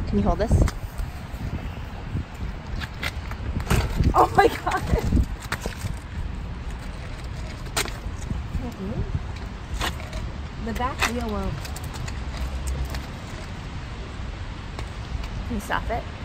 Can you hold this? Oh my god! The back wheel won't. Can you stop it?